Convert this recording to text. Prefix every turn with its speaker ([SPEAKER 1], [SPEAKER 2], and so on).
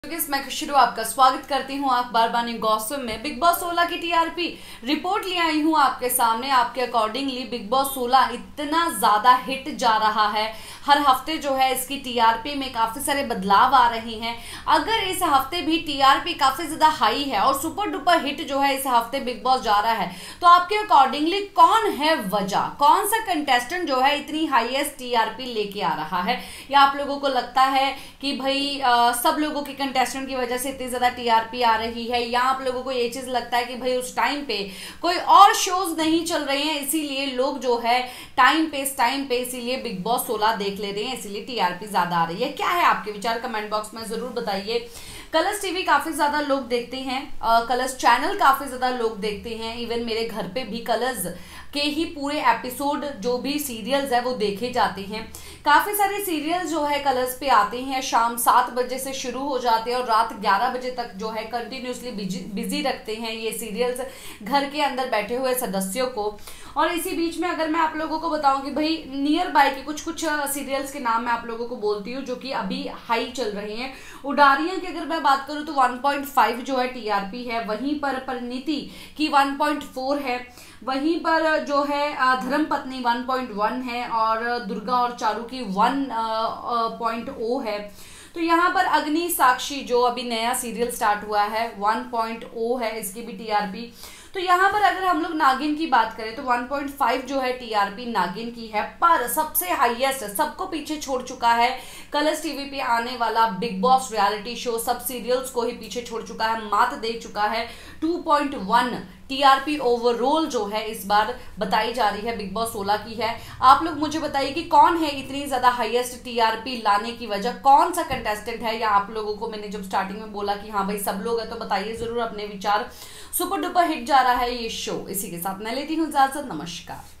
[SPEAKER 1] मैं खुशरू आपका स्वागत करती हूं अखबार बानी गॉसिप में। बिग बॉस 16 की टीआरपी रिपोर्ट ले आई हूं आपके सामने। आपके अकॉर्डिंगली बिग बॉस 16 इतना ज्यादा हिट जा रहा है, हर हफ्ते जो है इसकी टीआरपी में काफी सारे बदलाव आ रहे हैं। अगर इस हफ्ते भी टीआरपी काफी ज्यादा हाई है और सुपर डुपर हिट जो है इस हफ्ते बिग बॉस जा रहा है, तो आपके अकॉर्डिंगली कौन है वजह, कौन सा कंटेस्टेंट जो है इतनी हाईएस्ट टीआरपी लेके आ रहा है? या आप लोगों को लगता है कि भाई सब लोगों के कंटेस्टेंट की वजह से इतनी ज्यादा टीआरपी आ रही है, या आप लोगों को ये चीज लगता है कि भाई उस टाइम पे कोई और शोज नहीं चल रहे हैं इसीलिए लोग जो है टाइम पे इसीलिए बिग बॉस 16 देख ले रहे हैं, इसीलिए टीआरपी ज्यादा आ रही है? क्या है आपके विचार, कमेंट बॉक्स में जरूर बताइए। कलर्स टीवी काफी ज्यादा लोग देखते हैं, कलर्स चैनल काफी ज्यादा लोग देखते हैं, इवन मेरे घर पे भी कलर्स के ही पूरे एपिसोड जो भी सीरियल्स है वो देखे जाते हैं। काफी सारे सीरियल्स जो है कलर्स पे आते हैं, शाम 7 बजे से शुरू हो जाते हैं और रात 11 बजे तक जो है कंटिन्यूसली बिजी रखते हैं ये सीरियल्स घर के अंदर बैठे हुए सदस्यों को। और इसी बीच में अगर मैं आप लोगों को बताऊं कि भाई नियर बाय के कुछ सीरियल्स के नाम मैं आप लोगों को बोलती हूँ जो कि अभी हाई चल रहे हैं। उडारियां की अगर मैं बात करूं तो 1.5 जो है टीआरपी है, वहीं पर परिणीति की 1.4 है, वहीं पर जो है धर्मपत्नी 1.1 है और दुर्गा और चारू की 1.0 है। तो यहाँ पर अग्नि साक्षी जो अभी नया सीरियल स्टार्ट हुआ है 1.0 है, इसकी भी टीआरपी। तो यहाँ पर अगर हम लोग नागिन की बात करें तो 1.5 जो है टीआरपी नागिन की है, पर सबसे हाईएस्ट सबको पीछे छोड़ चुका है कलर्स टीवी पे आने वाला बिग बॉस रियलिटी शो, सब सीरियल्स को ही पीछे छोड़ चुका है, मात दे चुका है। 2.1 टीआरपी ओवरऑल जो है इस बार बताई जा रही है बिग बॉस 16 की है। आप लोग मुझे बताइए कि कौन है इतनी ज्यादा हाईएस्ट टीआरपी लाने की वजह, कौन सा कंटेस्टेंट है? या आप लोगों को मैंने जब स्टार्टिंग में बोला कि हाँ भाई सब लोग है, तो बताइए जरूर अपने विचार। सुपर डुपर हिट जा रहा है ये शो। इसी के साथ मैं लेती हूँ इजाजत, नमस्कार।